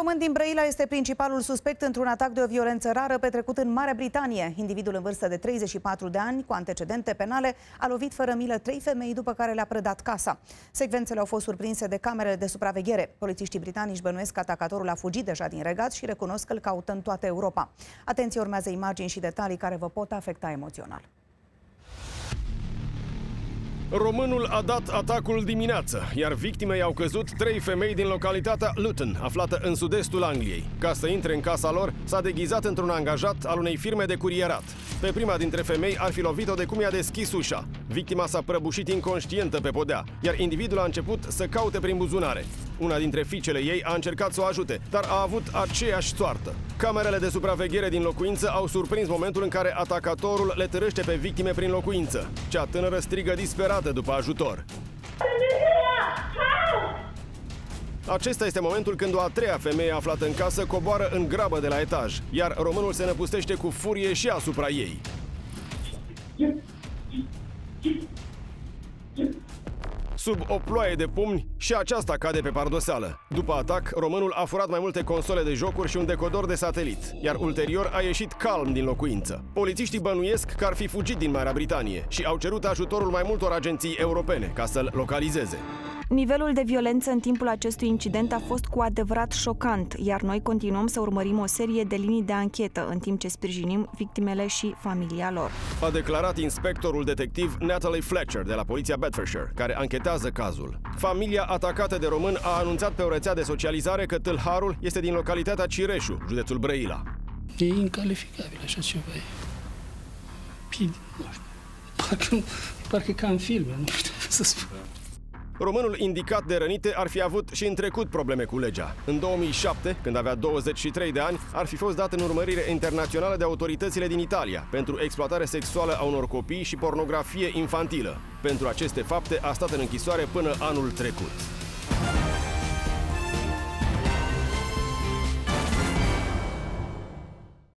român din Brăila este principalul suspect într-un atac de o violență rară petrecut în Marea Britanie. Individul în vârstă de 34 de ani, cu antecedente penale, a lovit fără milă 3 femei, după care le-a prădat casa. Secvențele au fost surprinse de camerele de supraveghere. Polițiștii britanici bănuiesc că atacatorul a fugit deja din regat și recunosc că îl caută în toată Europa. Atenție, urmează imagini și detalii care vă pot afecta emoțional. Românul a dat atacul dimineață, iar victimei au căzut 3 femei din localitatea Luton, aflată în sud-estul Angliei. Ca să intre în casa lor, s-a deghizat într-un angajat al unei firme de curierat. Pe prima dintre femei ar fi lovit-o de cum i-a deschis ușa. Victima s-a prăbușit inconștientă pe podea, iar individul a început să caute prin buzunare. Una dintre fiicele ei a încercat să o ajute, dar a avut aceeași soartă. Camerele de supraveghere din locuință au surprins momentul în care atacatorul le târăște pe victime prin locuință. Cea tânără strigă disperată după ajutor. Acesta este momentul când o a treia femeie aflată în casă coboară în grabă de la etaj, iar românul se năpustește cu furie și asupra ei. Sub o ploaie de pumni, și aceasta cade pe pardoseală. După atac, românul a furat mai multe console de jocuri și un decodor de satelit, iar ulterior a ieșit calm din locuință. Polițiștii bănuiesc că ar fi fugit din Marea Britanie și au cerut ajutorul mai multor agenții europene ca să-l localizeze. Nivelul de violență în timpul acestui incident a fost cu adevărat șocant, iar noi continuăm să urmărim o serie de linii de anchetă, în timp ce sprijinim victimele și familia lor. A declarat inspectorul detectiv Natalie Fletcher de la poliția Bedfordshire, care anchetează cazul. Familia atacată de român a anunțat pe o rețea de socializare că tâlharul este din localitatea Cireșu, județul Brăila. E incalificabil așa ceva. Nu știu, parcă ca în filme, nu știu să spun. Românul indicat de rănite ar fi avut și în trecut probleme cu legea. În 2007, când avea 23 de ani, ar fi fost dat în urmărire internațională de autoritățile din Italia pentru exploatare sexuală a unor copii și pornografie infantilă. Pentru aceste fapte a stat în închisoare până anul trecut.